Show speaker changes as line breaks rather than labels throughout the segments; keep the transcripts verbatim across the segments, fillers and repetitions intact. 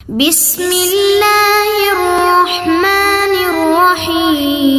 بسم اللہ الرحمن الرحیم۔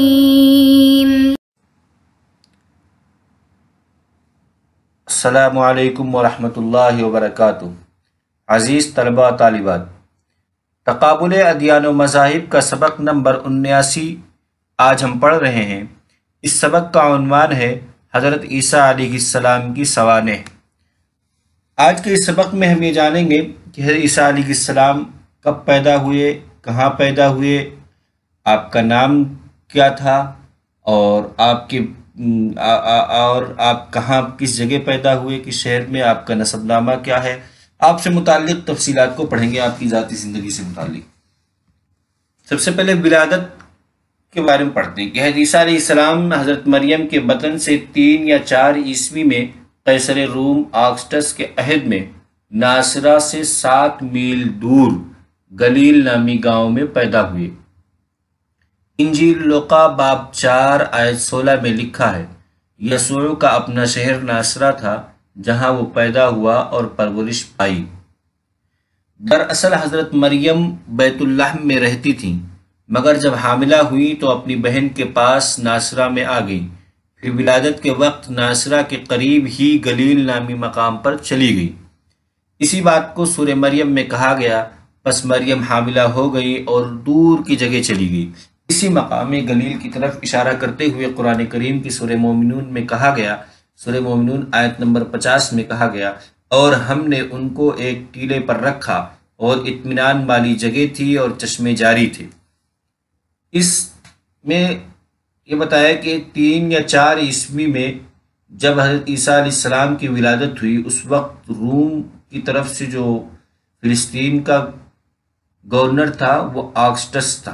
السلام علیکم ورحمۃ اللہ وبرکاتہ۔ عزیز طلباء طالبات، تقابل ادیان و مذاہب کا سبق نمبر انیاسی آج ہم پڑھ رہے ہیں۔ اس سبق کا عنوان ہے حضرت عیسیٰ علیہ السلام کی سوانح۔ آج کے اس سبق میں ہم یہ جانیں گے کہ حضرت عیسیٰ علیہ السلام کب پیدا ہوئے، کہاں پیدا ہوئے، آپ کا نام کیا تھا، اور آپ کے اور آپ کہاں کس جگہ پیدا ہوئے، کس شہر میں، آپ کا نسب نامہ کیا ہے، آپ سے متعلق تفصیلات کو پڑھیں گے، آپ کی ذاتی زندگی سے متعلق۔ سب سے پہلے ولادت کے بارے میں پڑھتے ہیں کہ حضرت عیسیٰ علیہ السلام حضرت مریم کے بطن سے تین یا چار عیسوی میں قیصر روم آگسٹس کے عہد میں ناصرہ سے سات میل دور گلیل نامی گاؤں میں پیدا ہوئے۔ انجیل لوقا باب چار آیت سولہ میں لکھا ہے، یسوع کا اپنا شہر ناصرہ تھا جہاں وہ پیدا ہوا اور پرورش پائی۔ دراصل حضرت مریم بیت اللحم میں رہتی تھیں، مگر جب حاملہ ہوئی تو اپنی بہن کے پاس ناصرہ میں آ گئی، پھر ولادت کے وقت ناصرہ کے قریب ہی گلیل نامی مقام پر چلی گئی۔ اسی بات کو سورہ مریم میں کہا گیا، پس مریم حاملہ ہو گئی اور دور کی جگہ چلی گئی۔ اسی مقام گلیل کی طرف اشارہ کرتے ہوئے قرآن کریم کی سورہ مومنون میں کہا گیا، سورہ مومنون آیت نمبر پچاس میں کہا گیا، اور ہم نے ان کو ایک ٹیلے پر رکھا اور اطمینان والی جگہ تھی اور چشمے جاری تھے۔ اس میں یہ بتایا کہ تین یا چار عیسوی میں جب حضرت عیسیٰ علیہ السلام کی ولادت ہوئی، اس وقت روم کی طرف سے جو فلسطین کا گورنر تھا وہ آگسٹس تھا۔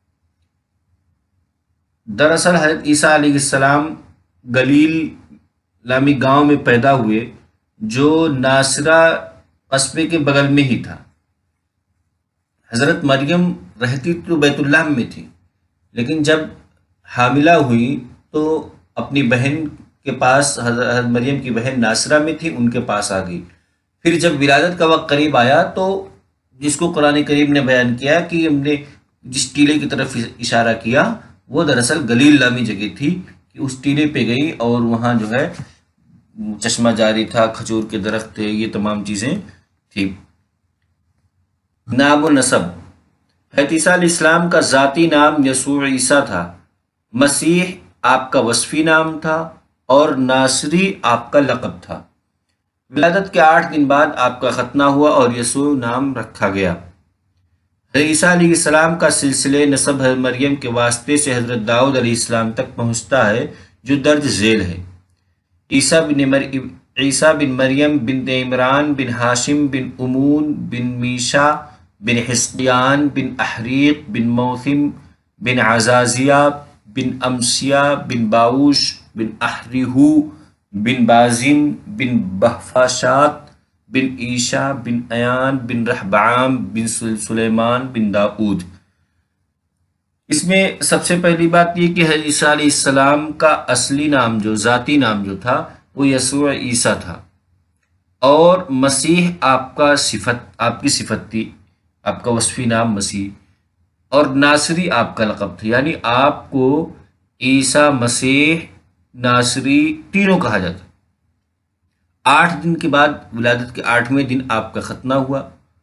دراصل حضرت عیسیٰ علیہ السلام گلیل نامی گاؤں میں پیدا ہوئے جو ناصرہ قصبے کے بغل میں ہی تھا۔ حضرت مریم رہتی تو بیت اللحم میں تھی، لیکن جب حاملہ ہوئی تو اپنی بہن کے پاس، حضرت مریم کی بہن ناصرہ میں تھی، ان کے پاس آ گئی۔ پھر جب ولادت کا وقت قریب آیا تو جس کو قرآن کریم نے بیان کیا کہ ہم نے جس ٹیلے کی طرف اشارہ کیا وہ دراصل گلیل نامی جگہ تھی، کہ اس ٹیلے پہ گئی اور وہاں جو ہے چشمہ جاری تھا، کھجور کے درخت تھے، یہ تمام چیزیں تھیں۔ نام و نسب: حضرت عیسیٰ علیہ السلام کا ذاتی نام یسوع عیسیٰ تھا، مسیح آپ کا وصفی نام تھا، اور ناصری آپ کا لقب تھا۔ ولادت کے آٹھ دن بعد آپ کا ختنہ ہوا اور یسوع نام رکھا گیا۔ حضرت عیسیٰ علیہ السلام کا سلسلہ نسب حضرت مریم کے واسطے سے حضرت داؤد علیہ السلام تک پہنچتا ہے، جو درج ذیل ہے۔ عیسیٰ بن مریم عیسیٰ بن مریم بن عمران بن ہاشم بن امون بن میشا بن حسقیان بن احریق بن موثم بن عزازیہ بن امسیہ بن باوش بن احریہو بن بازم بن بہفاشات بن عیشا بن ایان بن رحبعام بن سلیمان بن داؤد۔ اس میں سب سے پہلی بات یہ کہ حضرت عیسیٰ علیہ السلام کا اصلی نام، جو ذاتی نام جو تھا، وہ یسوع عیسیٰ تھا، اور مسیح آپ کا صفت آپ کی صفت تھی، آپ کا وصفی نام مسیح، اور ناصری آپ کا لقب تھا، یعنی آپ کو عیسیٰ، مسیح، ناصری تینوں کہا جاتا۔ آٹھ دن کے بعد ولادت کے آٹھویں دن آپ کا ختنہ ہوا،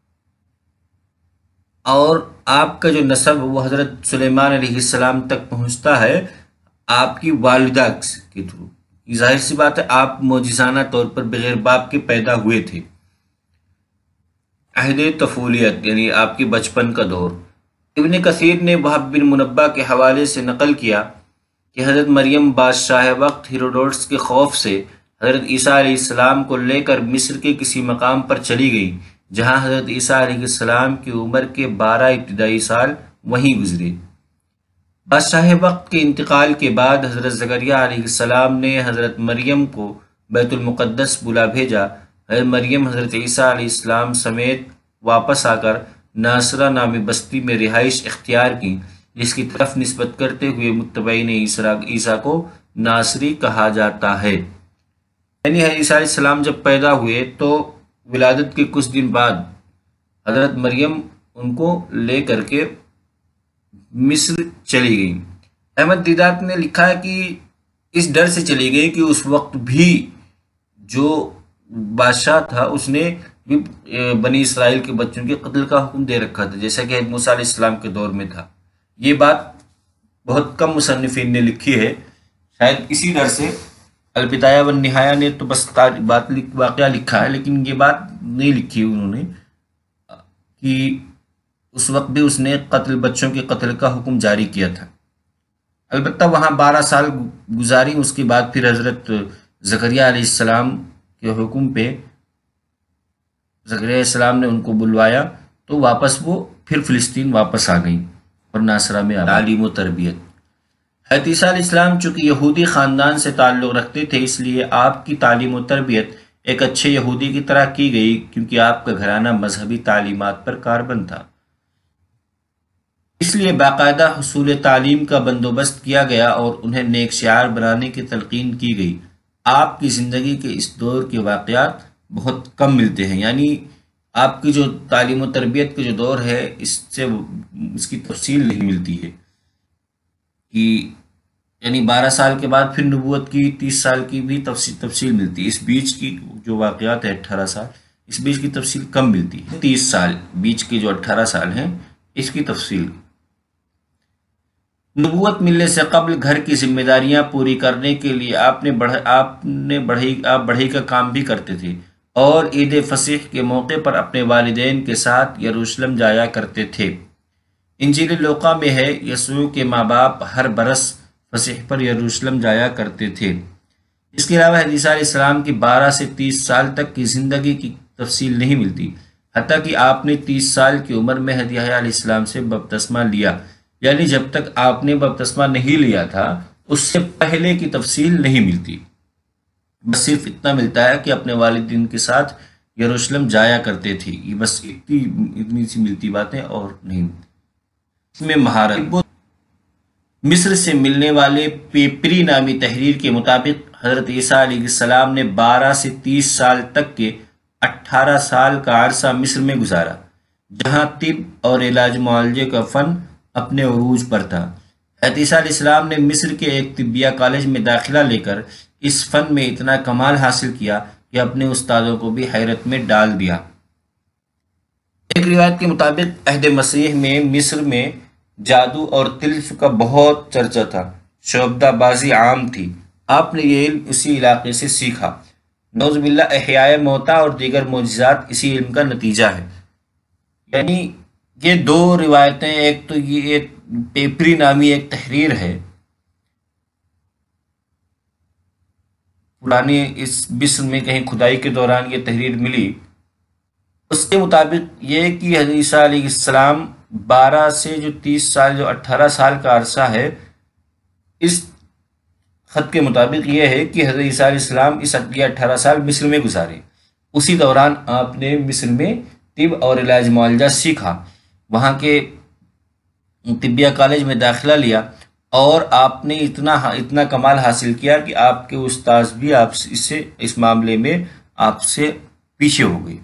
اور آپ کا جو نسب وہ حضرت سلیمان علیہ السلام تک پہنچتا ہے آپ کی والدہ کے تھرو۔ ظاہر سی بات ہے آپ معجزانہ طور پر بغیر باپ کے پیدا ہوئے تھے۔ عہد طفولیت یعنی آپ کے بچپن کا دور۔ ابن کثیر نے وہب بن منبہ کے حوالے سے نقل کیا کہ حضرت مریم بادشاہ وقت ہیروڈوٹس کے خوف سے حضرت عیسیٰ علیہ السلام کو لے کر مصر کے کسی مقام پر چلی گئی، جہاں حضرت عیسیٰ علیہ السلام کی عمر کے بارہ ابتدائی سال وہیں گزرے۔ بادشاہ وقت کے انتقال کے بعد حضرت زکریا علیہ السلام نے حضرت مریم کو بیت المقدس بلا بھیجا۔ حضرت مریم حضرت عیسیٰ علیہ السلام سمیت واپس آ کر ناصرہ نامی بستی میں رہائش اختیار کی، جس کی طرف نسبت کرتے ہوئے متبعین عیسیٰ کو ناصری کہا جاتا ہے۔ یعنی عیسیٰ علیہ السلام جب پیدا ہوئے تو ولادت کے کچھ دن بعد حضرت مریم ان کو لے کر کے مصر چلی گئی۔ احمد دیدات نے لکھا ہے کہ اس ڈر سے چلی گئی کہ اس وقت بھی جو بادشاہ تھا اس نے بھی بنی اسرائیل کے بچوں کے قتل کا حکم دے رکھا تھا، جیسا کہ موسیٰ علیہ السلام کے دور میں تھا۔ یہ بات بہت کم مصنفین نے لکھی ہے، شاید اسی ڈر سے۔ البدایہ والنہایہ نے تو بس بات واقعہ لکھا ہے، لیکن یہ بات نہیں لکھی انہوں نے کہ اس وقت بھی اس نے قتل بچوں کے قتل کا حکم جاری کیا تھا۔ البتہ وہاں بارہ سال گزاری، اس کے بعد پھر حضرت زکریا علیہ السلام کے حکم پہ زکریا علیہ السلام نے ان کو بلوایا تو واپس وہ پھر فلسطین واپس آ گئیں اور ناصرہ میں تعلیم و تربیت۔ حضرت عیسیٰ علیہ السلام چونکہ یہودی خاندان سے تعلق رکھتے تھے، اس لیے آپ کی تعلیم و تربیت ایک اچھے یہودی کی طرح کی گئی، کیونکہ آپ کا گھرانہ مذہبی تعلیمات پر کاربند تھا۔ اس لیے باقاعدہ حصول تعلیم کا بندوبست کیا گیا اور انہیں نیک شعار بنانے کی تلقین کی گئی۔ آپ کی زندگی کے اس دور کے واقعات بہت کم ملتے ہیں، یعنی آپ کی جو تعلیم و تربیت کا جو دور ہے اس سے اس کی تفصیل نہیں ملتی ہے کہ یعنی بارہ سال کے بعد پھر نبوت کی تیس سال کی بھی تفصیل تفصیل ملتی ہے۔ اس بیچ کی جو واقعات ہے اٹھارہ سال، اس بیچ کی تفصیل کم ملتی ہے۔ تیس سال بیچ کے جو اٹھارہ سال ہیں اس کی تفصیل۔ نبوت ملنے سے قبل گھر کی ذمہ داریاں پوری کرنے کے لیے آپ نے بڑھ آپ نے بڑھئی آپ بڑھئی کا کام بھی کرتے تھے اور عید فصیح کے موقع پر اپنے والدین کے ساتھ یروشلم جایا کرتے تھے۔ انجیل لوقا میں ہے یسوع کے ماں باپ ہر برس فصیح پر یروشلم جایا کرتے تھے۔ اس کے علاوہ حضرت عیسیٰ علیہ السلام کی بارہ سے تیس سال تک کی زندگی کی تفصیل نہیں ملتی، حتیٰ کہ آپ نے تیس سال کی عمر میں حضرت یحییٰ علیہ السلام سے بپتسمہ لیا، یعنی جب تک آپ نے بپتسمہ نہیں لیا تھا اس سے پہلے کی تفصیل نہیں ملتی۔ بس صرف اتنا ملتا ہے کہ اپنے والدین کے ساتھ یروشلم جایا کرتے تھے، یہ بس اتنی اتنی سی ملتی باتیں اور نہیں ملتی۔ اس میں مہارت مصر سے ملنے والے پیپری نامی تحریر کے مطابق حضرت عیسیٰ علیہ السلام نے بارہ سے تیس سال تک کے اٹھارہ سال کا عرصہ مصر میں گزارا، جہاں طب اور علاج معالجے کا فن اپنے عروج پر تھا۔ حضرت عیسیٰ علیہ السلام نے مصر کے ایک طبیہ کالج میں داخلہ لے کر اس فن میں اتنا کمال حاصل کیا کہ اپنے استادوں کو بھی حیرت میں ڈال دیا۔ ایک روایت کے مطابق عہد مسیح میں مصر میں جادو اور طلسم کا بہت چرچا تھا، شعبدہ بازی عام تھی۔ آپ نے یہ علم اسی علاقے سے سیکھا۔ نعوذ باللہ احیاء موتا اور دیگر معجزات اسی علم کا نتیجہ ہے۔ یعنی یہ دو روایتیں، ایک تو یہ پیپری نامی ایک تحریر ہے پرانے اس مصر میں کہیں کھدائی کے دوران یہ تحریر ملی، اس کے مطابق یہ کہ حضرت عیسیٰ علیہ السلام بارہ سے جو تیس سال جو اٹھارہ سال کا عرصہ ہے، اس خط کے مطابق یہ ہے کہ حضرت عیسیٰ علیہ السلام اس یہ اٹھارہ سال مصر میں گزارے۔ اسی دوران آپ نے مصر میں طب اور علاج معالجہ سیکھا، وہاں کے طبیہ کالج میں داخلہ لیا اور آپ نے اتنا اتنا کمال حاصل کیا کہ آپ کے استاذ بھی آپ اس سے اس معاملے میں آپ سے پیچھے ہو گئے۔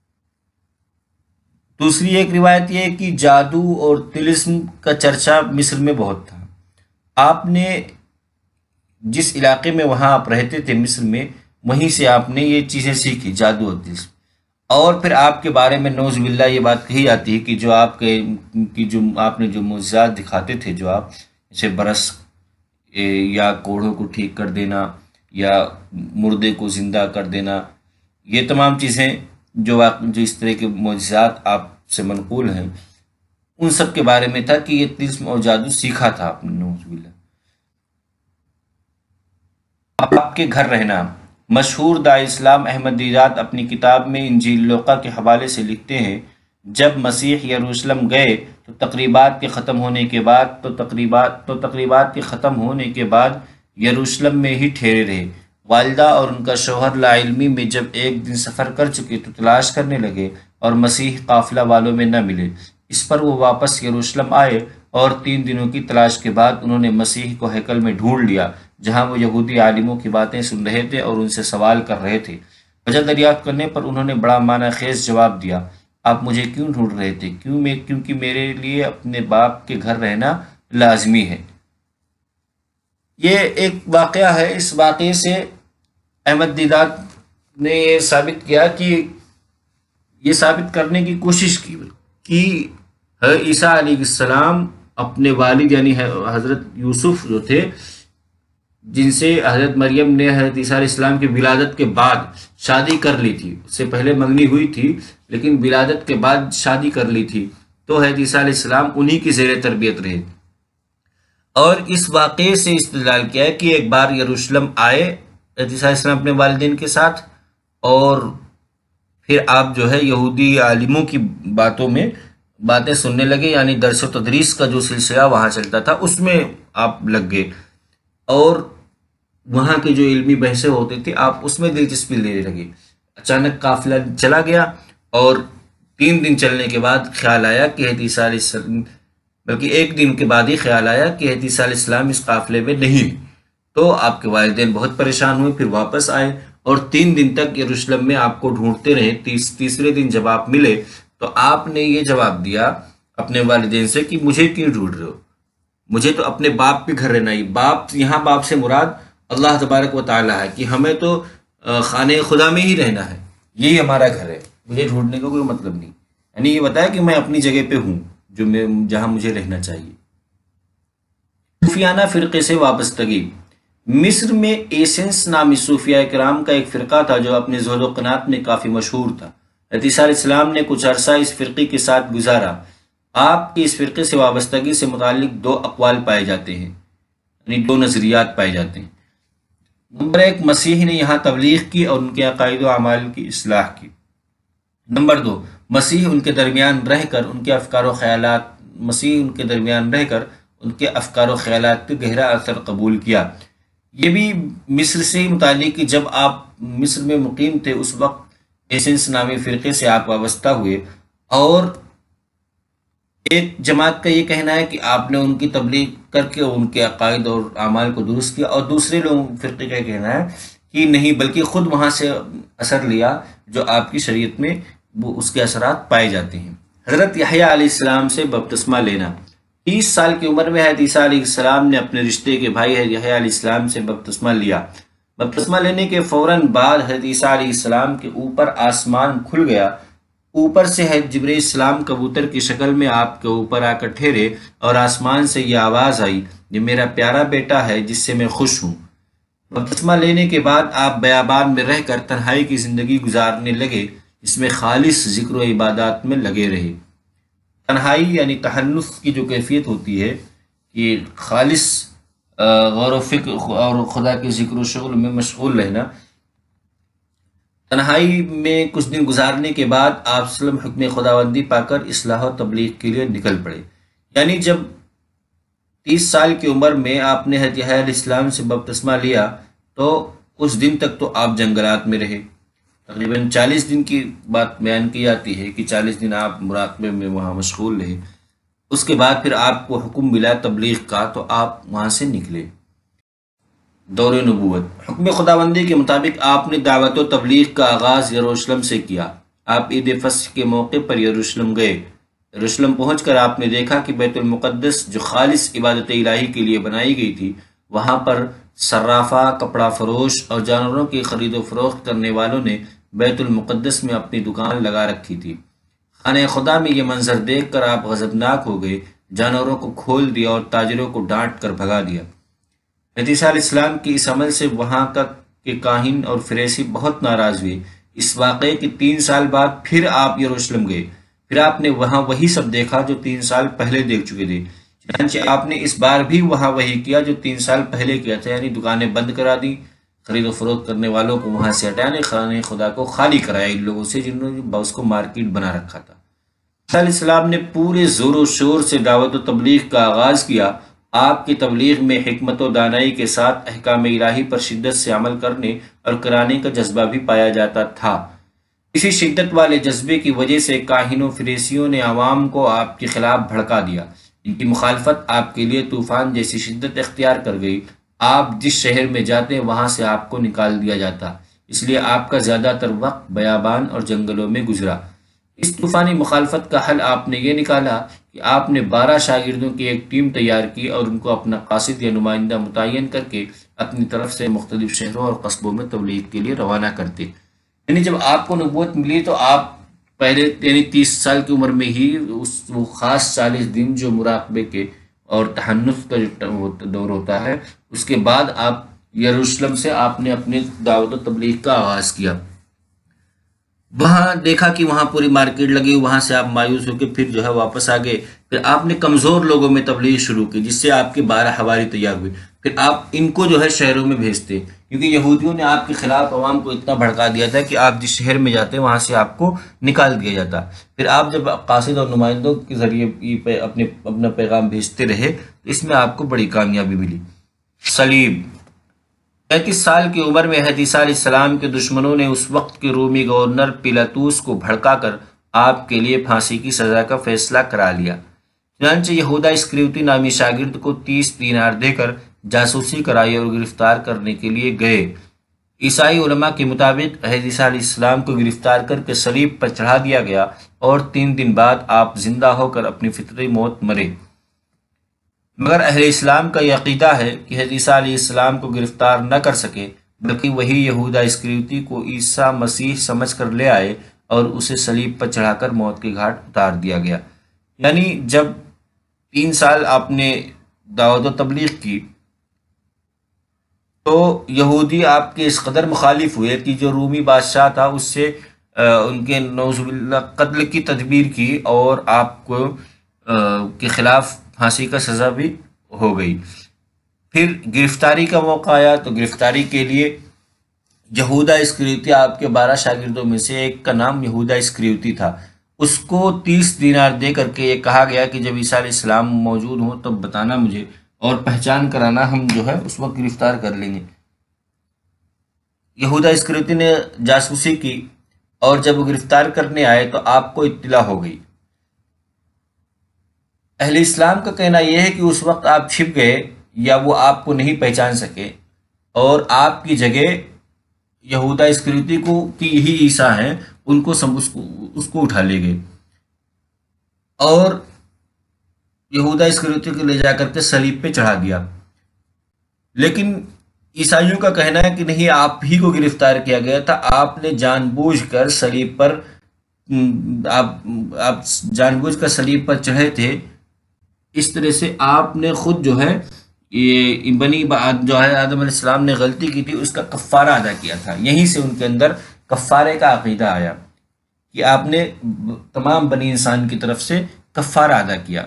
دوسری ایک روایت یہ کہ جادو اور طلسم کا چرچا مصر میں بہت تھا۔ آپ نے جس علاقے میں وہاں آپ رہتے تھے مصر میں، وہیں سے آپ نے یہ چیزیں سیکھی، جادو اور طلسم۔ اور پھر آپ کے بارے میں نعوذ باللہ یہ بات کہی جاتی ہے کہ جو آپ کے کی جو آپ نے جو معجزات دکھاتے تھے، جو آپ جیسے برس یا کوڑھوں کو ٹھیک کر دینا یا مردے کو زندہ کر دینا، یہ تمام چیزیں جو جو اس طرح کے معجزات آپ سے منقول ہیں، ان سب کے بارے میں تھا کہ یہ طلسم اور جادو سیکھا تھا آپ نے، نعوذ باللہ۔ آپ کے گھر رہنا۔ مشہور داعی اسلام احمد دیدات اپنی کتاب میں انجیل لوقا کے حوالے سے لکھتے ہیں، جب مسیح یروشلم گئے تو تقریبات کے ختم ہونے کے بعد تو تقریبات تو تقریبات کے ختم ہونے کے بعد یروشلم میں ہی ٹھہرے رہے۔ والدہ اور ان کا شوہر لا علمی میں جب ایک دن سفر کر چکے تو تلاش کرنے لگے اور مسیح قافلہ والوں میں نہ ملے۔ اس پر وہ واپس یروشلم آئے اور تین دنوں کی تلاش کے بعد انہوں نے مسیح کو ہیکل میں ڈھونڈ لیا، جہاں وہ یہودی عالموں کی باتیں سن رہے تھے اور ان سے سوال کر رہے تھے۔ وجہ دریافت کرنے پر انہوں نے بڑا معنی خیز جواب دیا۔ آپ مجھے کیوں ڈھونڈ رہے تھے؟ کیوں میں کیونکہ میرے لیے اپنے باپ کے گھر رہنا لازمی ہے۔ یہ ایک واقعہ ہے۔ اس واقعے سے احمد دیدات نے یہ ثابت کیا کہ یہ ثابت کرنے کی کوشش کی کہ حضرت عیسیٰ علیہ السلام اپنے والد یعنی حضرت یوسف جو تھے، جن سے حضرت مریم نے حضرت عیسیٰ علیہ السلام کی ولادت کے بعد شادی کر لی تھی، اس سے پہلے منگنی ہوئی تھی لیکن ولادت کے بعد شادی کر لی تھی، تو حضرت عیسیٰ علیہ السلام انہی کی زیر تربیت رہے۔ اور اس واقعے سے استدلال کیا ہے کہ ایک بار یروشلم آئے حضرت عیسیٰ علیہ السلام اپنے والدین کے ساتھ، اور پھر آپ جو ہے یہودی عالموں کی باتوں میں باتیں سننے لگے، یعنی درس و تدریس کا جو سلسلہ وہاں چلتا تھا اس میں آپ لگ گئے، اور وہاں کے جو علمی بحثیں ہوتے تھے آپ اس میں دلچسپی لینے لگے۔ اچانک قافلہ چلا گیا، اور تین دن چلنے کے بعد خیال آیا کہ حضرت عیسیٰ علیہ السلام، بلکہ ایک دن کے بعد ہی خیال آیا کہ حضرت عیسیٰ علیہ السلام اس قافلے میں نہیں، تو آپ کے والدین بہت پریشان ہوئے، پھر واپس آئے اور تین دن تک یروشلم میں آپ کو ڈھونڈتے رہے۔ تیس تیسرے دن جب آپ ملے تو آپ نے یہ جواب دیا اپنے والدین سے کہ مجھے کیوں ڈھونڈ رہے ہو؟ مجھے تو اپنے باپ کے گھر رہنا ہی۔ باپ یہاں باپ سے مراد اللہ تبارک و تعالیٰ ہے کہ ہمیں تو خانہ خدا میں ہی رہنا ہے، یہی ہمارا گھر ہے، مجھے ڈھونڈنے کا کوئی مطلب نہیں۔ یعنی یہ بتایا کہ میں اپنی جگہ پہ ہوں جو میں جہاں مجھے رہنا چاہیے۔ صوفیانہ فرقے سے وابستگی۔ مصر میں ایسنس نامی صوفیہ کرام کا ایک فرقہ تھا جو اپنے زہد و قناعت میں کافی مشہور تھا۔ حضرت عیسیٰ علیہ السلام نے کچھ عرصہ اس فرقے کے ساتھ گزارا۔ آپ کی اس فرقے سے وابستگی سے متعلق دو اقوال پائے جاتے ہیں، یعنی دو نظریات پائے جاتے ہیں۔ نمبر ایک، مسیح نے یہاں تبلیغ کی اور ان کے عقائد و اعمال کی اصلاح کی۔ نمبر دو، مسیح ان کے درمیان رہ کر ان کے افکار و خیالات مسیح ان کے درمیان رہ کر ان کے افکار و خیالات کا گہرا اثر قبول کیا۔ یہ بھی مصر سے ہی متعلق کہ جب آپ مصر میں مقیم تھے اس وقت ایسنس نامی فرقے سے آپ وابستہ ہوئے، اور ایک جماعت کا یہ کہنا ہے کہ آپ نے ان کی تبلیغ کر کے ان کے عقائد اور اعمال کو درست کیا، اور دوسرے لوگ فرقے کا کہنا ہے کہ نہیں، بلکہ خود وہاں سے اثر لیا جو آپ کی شریعت میں وہ اس کے اثرات پائے جاتے ہیں۔ حضرت یحییٰ علیہ السلام سے بپتسمہ لینا۔ تیس سال کی عمر میں حضرت عیسیٰ علیہ السلام نے اپنے رشتے کے بھائی حضرت یحییٰ علیہ السلام سے بپتسمہ لیا۔ بپتسمہ لینے کے فوراً بعد حضرت عیسیٰ علیہ السلام کے اوپر آسمان کھل گیا۔ اوپر سے حضرت جبرائیل السلام کبوتر کی شکل میں آپ کے اوپر آ کر ٹھہرے، اور آسمان سے یہ آواز آئی، یہ میرا پیارا بیٹا ہے جس سے میں خوش ہوں۔ بپتسمہ لینے کے بعد آپ بیابان میں رہ کر تنہائی کی زندگی گزارنے لگے، جس میں خالص ذکر و عبادات میں لگے رہے۔ تنہائی یعنی تحنث کی جو کیفیت ہوتی ہے کہ خالص غور و فکر اور خدا کے ذکر و شغل میں مشغول رہنا۔ تنہائی میں کچھ دن گزارنے کے بعد آپ صلی اللہ علیہ وسلم حکم خداوندی پا کر اصلاح و تبلیغ کے لیے نکل پڑے۔ یعنی جب تیس سال کی عمر میں آپ نے حضرت یحییٰ علیہ السلام سے بپتسمہ لیا تو اس دن تک تو آپ جنگلات میں رہے۔ تقریباً چالیس دن کی بات بیان کی جاتی ہے کہ چالیس دن آپ مراقبے میں وہاں مشغول رہے۔ اس کے بعد پھر آپ کو حکم ملا تبلیغ کا تو آپ وہاں سے نکلے۔ دور نبوت۔ حکم خداوندی کے مطابق آپ نے دعوت و تبلیغ کا آغاز یروشلم سے کیا۔ آپ عید فصح کے موقع پر یروشلم گئے۔ یروشلم پہنچ کر آپ نے دیکھا کہ بیت المقدس جو خالص عبادت الہی کے لیے بنائی گئی تھی، وہاں پر صرافہ، کپڑا فروش اور جانوروں کی خرید و فروخت کرنے والوں نے بیت المقدس میں اپنی دکان لگا رکھی تھی۔ خانہ خدا میں یہ منظر دیکھ کر آپ غضبناک ہو گئے، جانوروں کو کھول دیا اور تاجروں کو ڈانٹ کر بھگا دیا۔ حضرت عیسیٰ علیہ السلام کی اس عمل سے وہاں کا کے کاہن اور فریسی بہت ناراض ہوئے۔ اس واقعے کے تین سال بعد پھر آپ یروشلم گئے۔ پھر آپ نے وہاں وہی سب دیکھا جو تین سال پہلے دیکھ چکے تھے۔ چنانچہ آپ نے اس بار بھی وہاں وہی کیا جو تین سال پہلے کیا تھا، یعنی دکانیں بند کرا دی، خرید و فروخت کرنے والوں کو وہاں سے ہٹانے، خانہ خدا کو خالی کرایا ان لوگوں سے جنہوں نے اس کو مارکیٹ بنا رکھا تھا۔ عیسیٰ علیہ السلام نے پورے زور و شور سے دعوت و تبلیغ کا آغاز کیا۔ آپ کی تبلیغ میں حکمت و دانائی کے ساتھ احکام الہی پر شدت سے عمل کرنے اور کرانے کا جذبہ بھی پایا جاتا تھا۔ اسی شدت والے جذبے کی وجہ سے کاہنوں فریسیوں نے عوام کو آپ کے خلاف بھڑکا دیا۔ ان کی مخالفت آپ کے لیے طوفان جیسی شدت اختیار کر گئی۔ آپ جس شہر میں جاتے وہاں سے آپ کو نکال دیا جاتا، اس لیے آپ کا زیادہ تر وقت بیابان اور جنگلوں میں گزرا۔ اس طوفانی مخالفت کا حل آپ نے یہ نکالا کہ آپ نے بارہ شاگردوں کی ایک ٹیم تیار کی اور ان کو اپنا قاصد یا نمائندہ متعین کر کے اپنی طرف سے مختلف شہروں اور قصبوں میں تبلیغ کے لیے روانہ کرتے۔ یعنی جب آپ کو نبوت ملی تو آپ پہلے یعنی تیس سال کی عمر میں ہی اس وہ خاص چالیس دن جو مراقبے کے اور تحنف کا جو دور ہوتا ہے، اس کے بعد آپ یروشلم سے آپ نے اپنی دعوت و تبلیغ کا آغاز کیا۔ وہاں دیکھا کہ وہاں پوری مارکیٹ لگی، وہاں سے آپ مایوس ہو کے پھر جو ہے واپس آ گئے۔ پھر آپ نے کمزور لوگوں میں تبلیغ شروع کی، جس سے آپ کے بارہ حواری تیار ہوئے۔ پھر آپ ان کو جو ہے شہروں میں بھیجتے، کیونکہ یہودیوں نے آپ کے خلاف عوام کو اتنا بھڑکا دیا تھا کہ آپ جس شہر میں جاتے وہاں سے آپ کو نکال دیا جاتا۔ پھر آپ جب قاصد اور نمائندوں کے ذریعے اپنے اپنا پیغام بھیجتے رہے تو اس میں آپ کو بڑی کامیابی ملی۔ صلیب۔ پینتیس سال کی عمر میں عیسیٰ علیہ السلام کے دشمنوں نے اس وقت کے رومی گورنر پیلاطوس کو بھڑکا کر آپ کے لیے پھانسی کی سزا کا فیصلہ کرا لیا۔ چنانچہ یہودا اسکریوتی نامی شاگرد کو تیس دینار دے کر جاسوسی کرائی اور گرفتار کرنے کے لیے گئے۔ عیسائی علماء کے مطابق عیسیٰ علیہ السلام کو گرفتار کر کے صلیب پر چڑھا دیا گیا اور تین دن بعد آپ زندہ ہو کر اپنی فطری موت مرے۔ مگر اہل اسلام کا یہ عقیدہ ہے کہ عیسیٰ علیہ السلام کو گرفتار نہ کر سکے، بلکہ وہی یہودا اسکریوتی کو عیسیٰ مسیح سمجھ کر لے آئے اور اسے صلیب پر چڑھا کر موت کے گھاٹ اتار دیا گیا۔ یعنی جب تین سال آپ نے دعوت و تبلیغ کی تو یہودی آپ کے اس قدر مخالف ہوئے کہ جو رومی بادشاہ تھا اس سے ان کے نعوذ باللہ قتل کی تدبیر کی اور آپ کو کے خلاف پھانسی کا سزا بھی ہو گئی۔ پھر گرفتاری کا موقع آیا تو گرفتاری کے لیے یہودا اسکریوتی آپ کے بارہ شاگردوں میں سے ایک کا نام یہودا اسکریوتی تھا، اس کو تیس دینار دے کر کے یہ کہا گیا کہ جب عیسیٰ علیہ السلام موجود ہوں تب بتانا مجھے اور پہچان کرانا، ہم جو ہے اس وقت گرفتار کر لیں گے۔ یہودا اسکریوتی نے جاسوسی کی اور جب وہ گرفتار کرنے آئے تو آپ کو اطلاع ہو گئی۔ اہل اسلام کا کہنا یہ ہے کہ اس وقت آپ چھپ گئے یا وہ آپ کو نہیں پہچان سکے اور آپ کی جگہ یہودا اسکریوتی کو کی ہی عیسیٰ ہیں، ان کو سب اس کو اس کو اٹھا لے گئے اور یہودا اسکریوتی کو لے جا کر کے صلیب پہ چڑھا دیا۔ لیکن عیسائیوں کا کہنا ہے کہ نہیں، آپ ہی کو گرفتار کیا گیا تھا، آپ نے جان بوجھ کر صلیب پر آپ آپ جان بوجھ کر صلیب پر چڑھے تھے۔ اس طرح سے آپ نے خود جو ہے یہ بنی جو ہے آدم علیہ السلام نے غلطی کی تھی اس کا کفارہ ادا کیا تھا۔ یہیں سے ان کے اندر کفارے کا عقیدہ آیا کہ آپ نے تمام بنی انسان کی طرف سے کفارہ ادا کیا۔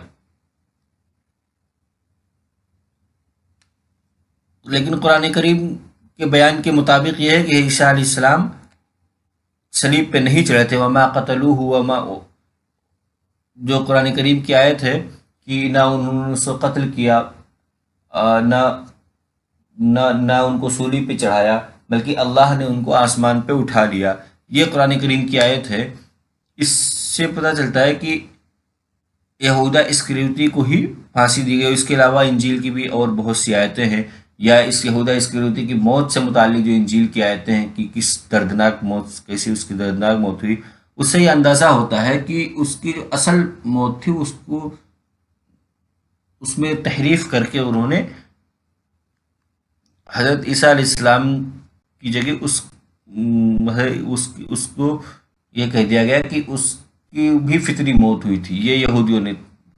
لیکن قرآن کریم کے بیان کے مطابق یہ ہے کہ عیسیٰ علیہ السلام صلیب پہ نہیں چڑھے تھے۔ وما قتلوہ وما، جو قرآن کریم کی آیت ہے کہ نہ انہوں نے اس کو قتل کیا، نہ نہ نہ ان کو سولی پہ چڑھایا، بلکہ اللہ نے ان کو آسمان پہ اٹھا لیا، یہ قرآن کریم کی آیت ہے۔ اس سے پتہ چلتا ہے کہ یہودا اسکریوتی کو ہی پھانسی دی گئی۔ اس کے علاوہ انجیل کی بھی اور بہت سی آیتیں ہیں، یا اس یہودا اسکریوتی کی موت سے متعلق جو انجیل کی آیتیں ہیں کہ کس دردناک موت، کیسی اس کی دردناک موت ہوئی، اس سے یہ اندازہ ہوتا ہے کہ اس کی جو اصل موت تھی اس کو اس میں تحریف کر کے انہوں نے حضرت عیسیٰ علیہ السلام کی جگہ اس اس اس کو یہ کہہ دیا گیا کہ اس کی بھی فطری موت ہوئی تھی۔ یہ یہودیوں نے۔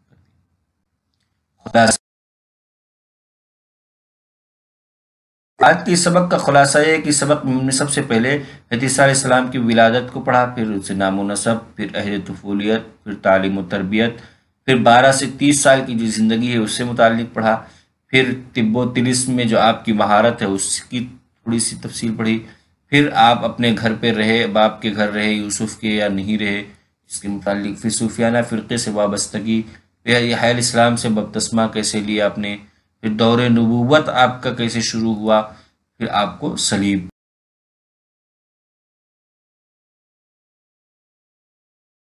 آج کے سبق کا خلاصہ یہ ہے کہ سبق میں ہم نے سب سے پہلے عیسیٰ علیہ السلام کی ولادت کو پڑھا، پھر اسے نام و نسب، پھر عہد طفولیت، پھر تعلیم و تربیت، پھر بارہ سے تیس سال کی جو زندگی ہے اس سے متعلق پڑھا، پھر طب و طلسم میں جو آپ کی مہارت ہے اس کی تھوڑی سی تفصیل پڑھی، پھر آپ اپنے گھر پہ رہے، باپ کے گھر رہے یوسف کے یا نہیں رہے اس کے متعلق، پھر صوفیانہ فرقے سے وابستگی، پھر حیال اسلام سے بپتسمہ کیسے لیا آپ نے، پھر دور نبوت آپ کا کیسے شروع ہوا، پھر آپ کو صلیب